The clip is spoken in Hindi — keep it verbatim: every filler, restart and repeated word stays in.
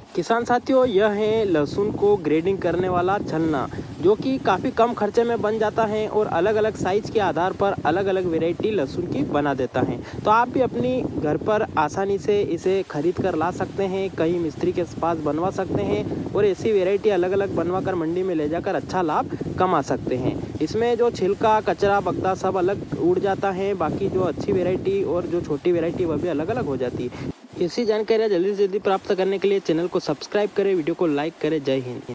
किसान साथियों, यह है लहसुन को ग्रेडिंग करने वाला छलना, जो कि काफ़ी कम खर्चे में बन जाता है और अलग अलग साइज़ के आधार पर अलग अलग वैरायटी लहसुन की बना देता है। तो आप भी अपनी घर पर आसानी से इसे खरीद कर ला सकते हैं, कहीं मिस्त्री के पास बनवा सकते हैं और ऐसी वैरायटी अलग अलग बनवा कर मंडी में ले जाकर अच्छा लाभ कमा सकते हैं। इसमें जो छिलका, कचरा, बगदा सब अलग उड़ जाता है, बाकी जो अच्छी वैरायटी और जो छोटी वैरायटी वह भी अलग अलग हो जाती है। ऐसी जानकारियाँ जल्दी से जल्दी प्राप्त करने के लिए चैनल को सब्सक्राइब करें, वीडियो को लाइक करें। जय हिंद।